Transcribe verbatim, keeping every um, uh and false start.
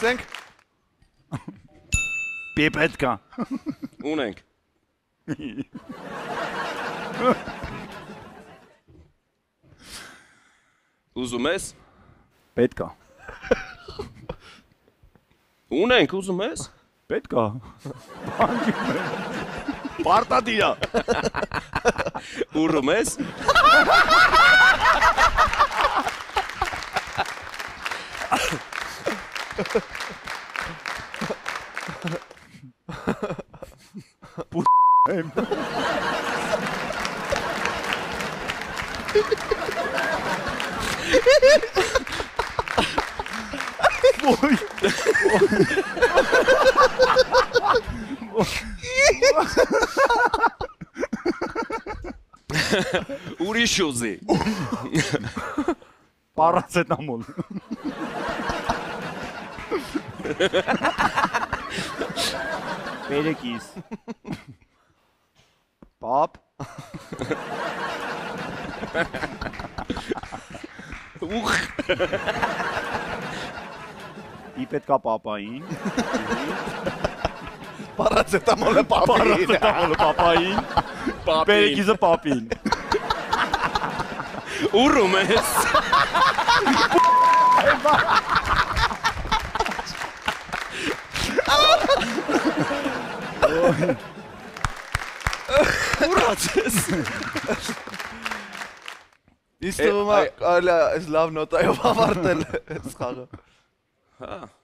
Ասենք Պիպետկա։ Ունենք։ Ուզում ես։ Պետքա։ Ունենք, ուզում ես։ Պետքա։ Պարտադիր է։ Ուռում ես։ Եմ։ Ոյ։ Ուրիշ ուզի։ Պարացետամոլ։ Պերեկիս։ Պապ։ Ուխ։ Պիպետկա պապային։ Պարացետամոլը պապին։ Պարացետամոլը պապային։ Պերեկիսը պապին։ Ուռում ես։ Ուրաց ես։ Իսկ թվում է կարելի է այս լավ նոտայով ավարտել այս խաղը։ Հա։